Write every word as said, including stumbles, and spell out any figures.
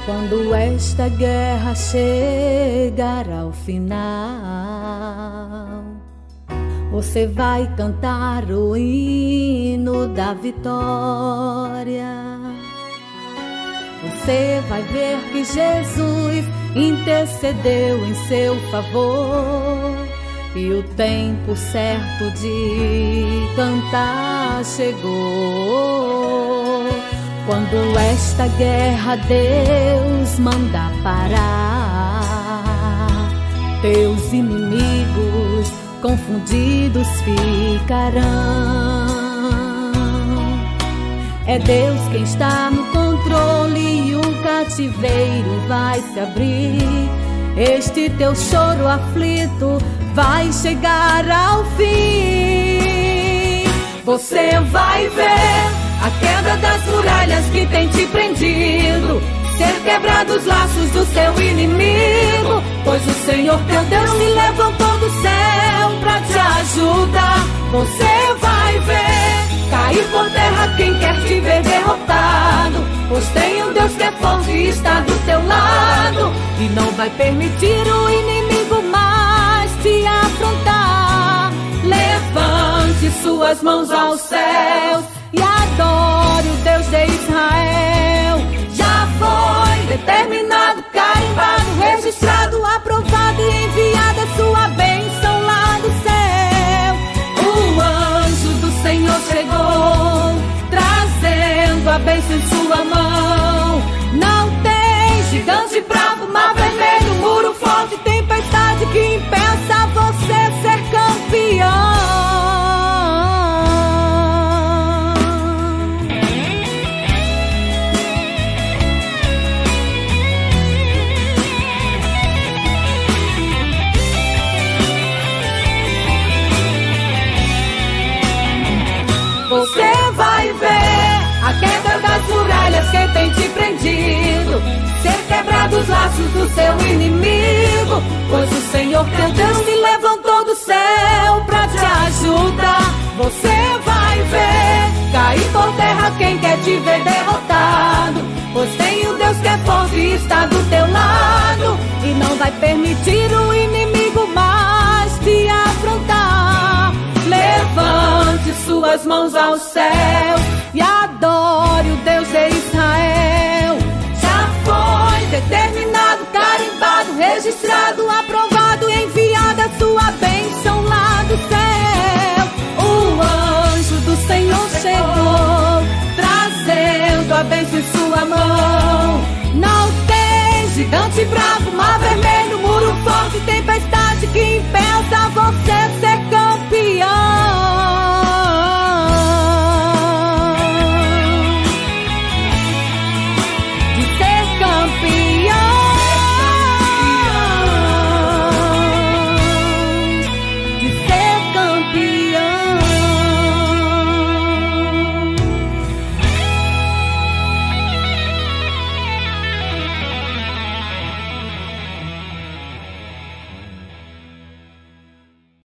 Quando esta guerra chegar ao final, você vai cantar o hino da vitória. Você vai ver que Jesus intercedeu em seu favor, e o tempo certo de cantar chegou. Quando esta guerra Deus manda parar, teus inimigos confundidos ficarão. É Deus quem está no controle e o cativeiro vai se abrir. Este teu choro aflito vai chegar ao fim. Você vai ver a quebra das muralhas que tem te prendido, ser quebrados os laços do seu inimigo, pois o Senhor teu Deus se levantou do céu pra te ajudar. Você vai ver cair por terra quem quer te ver derrotado, pois tem um Deus que é forte e está do teu lado, e não vai permitir o inimigo mais te afrontar. Levante suas mãos aos céus e adore o Deus de Israel. Já foi determinado, carimbado, registrado, aprovado e enviada sua bênção lá do céu. O anjo do Senhor chegou, trazendo a bênção em sua mão. Não tem gigante bravo, mar vermelho, muro forte, tempestade que impeça você ser campeão. Você vai ver a quebra das muralhas que tem te prendido, ser quebrados os laços do seu inimigo, pois o Senhor teu Deus se levantou do céu pra te ajudar. Você vai ver cair por terra quem quer te ver derrotado, pois tem um Deus que é forte e está do teu lado, e não vai permitir o inimigo mais te afrontar. Levante suas mãos aos céus e adore o Deus de Israel. Já foi determinado, carimbado, registrado, aprovado e enviada sua bênção lá do céu. O anjo do Senhor chegou, trazendo a bênção em sua mão. Não tem gigante bravo,